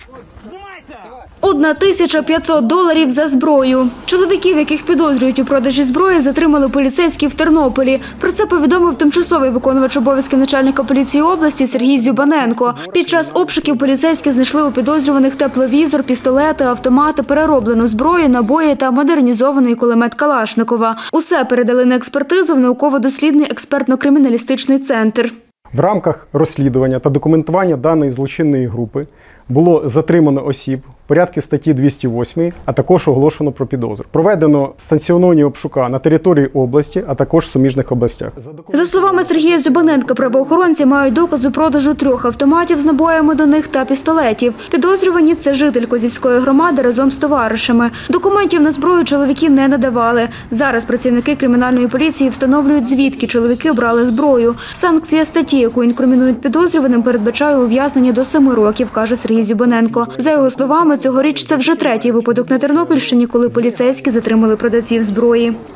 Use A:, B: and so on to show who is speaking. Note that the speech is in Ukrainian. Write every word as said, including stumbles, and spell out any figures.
A: Одна тисяча п'ятсот доларів за зброю. Чоловіків, яких підозрюють у продажі зброї, затримали поліцейські в Тернополі. Про це повідомив тимчасовий виконувач обов'язків начальника поліції області Сергій Зюбаненко. Під час обшуків поліцейські знайшли у підозрюваних тепловізор, пістолети, автомати, перероблену зброю, набої та модернізований кулемет Калашникова. Усе передали на експертизу в науково-дослідний експертно-криміналістичний центр.
B: В рамках розслідування та документування даної злочинної групи було затримано осіб в порядку статті двісті восьмої, а також оголошено про підозру. Проведено санкціоновані обшука на території області, а також в суміжних областях.
A: За словами Сергія Зюбаненка, правоохоронці мають докази продажу трьох автоматів з набоями до них та пістолетів. Підозрювані – це житель Козівської громади разом з товаришами. Документів на зброю чоловіки не надавали. Зараз працівники кримінальної поліції встановлюють, звідки чоловіки брали зброю. Санкція статті, яку інкримінують підозрюваним, передбачає ув'язнення до семи років, каже Сергій Зюбаненко. За його словами, цьогоріч це вже третій випадок на Тернопільщині, коли поліцейські затримали продавців зброї.